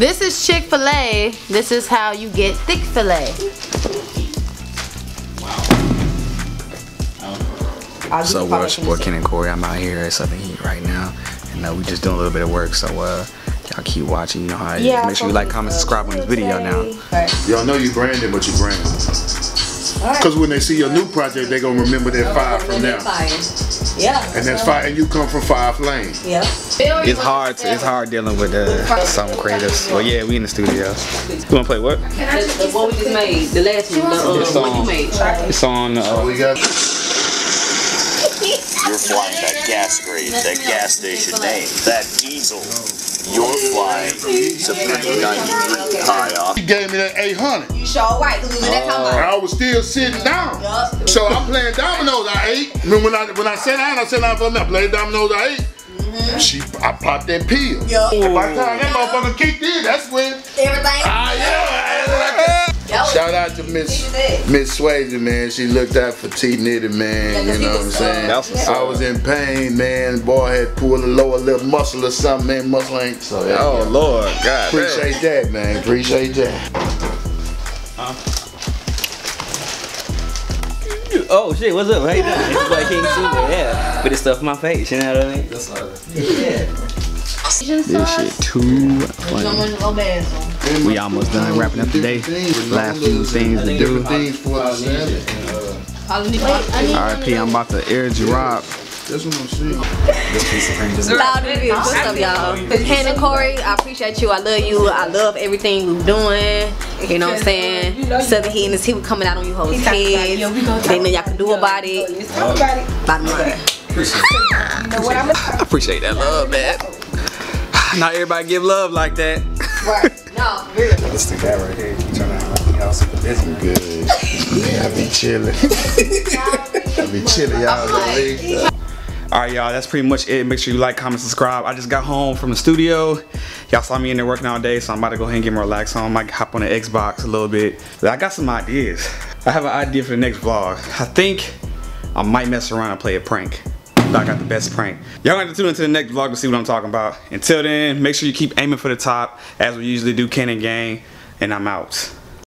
This is Chick-fil-A. This is how you get thick filet. So what's your boy Ken and Corey? I'm out here at Southern Heat right now, and we just doing a little bit of work. So y'all keep watching. You know how it is. Make sure you like, comment, subscribe on this video now. Y'all know you branded, but you branded. Because when they see your new project, they gonna remember that 5 from now. Yeah. And that's 5, and you come from 5 lanes. Yeah. It's hard dealing with some creatives. Well, yeah, we in the studio. You wanna play what? What we just made, the last one, what you made. It's on. We got. You're flying that gas grade, that gas station name, that diesel. You're flying Supreme 93 high off. He gave me that 800. You sure right, because we was that time. I was still sitting down. So I'm playing dominoes, I ate. When I sat down for a minute. I played dominoes, I ate. I popped that pill. By the time that motherfucker kicked in, that's when Everything. Shout out to Miss Swayze, man. She looked out for T Nitty, man. You know what I'm saying? I was in pain, man. Boy had pulled a lower lip muscle or something, man. Muscle ain't. So, yeah, oh Lord, God. Appreciate that, man. Appreciate that. Oh shit, what's up? How you doing? It's like King Super, yeah. Put this stuff in my face, you know what I mean? That's all. Yeah. This shit too funny. We almost done wrapping up today. Last few things to do. RIP, I'm about to air drop. That's what I'm saying. What's up, y'all? Ken and Corey, I appreciate you. I love you. I love everything you're doing. You know what I'm saying? Southern Heat and this heat coming out on you hoes' kids. They know y'all can do about it. Bottom line. I appreciate that love, man. Not everybody give love like that. Right. No, really. This the guy right here. You trying to y'all super busy. Good. Yeah, I be chilling. I be chilling, y'all. Alright, y'all, that's pretty much it. Make sure you like, comment, subscribe. I just got home from the studio. Y'all saw me in there working all day, so I'm about to go ahead and get my relax on. I might hop on the Xbox a little bit. But I got some ideas. I have an idea for the next vlog. I think I might mess around and play a prank. I got the best prank. Y'all gonna have to tune into the next vlog to see what I'm talking about. Until then, make sure you keep aiming for the top, as we usually do, Ken and Gang, and I'm out.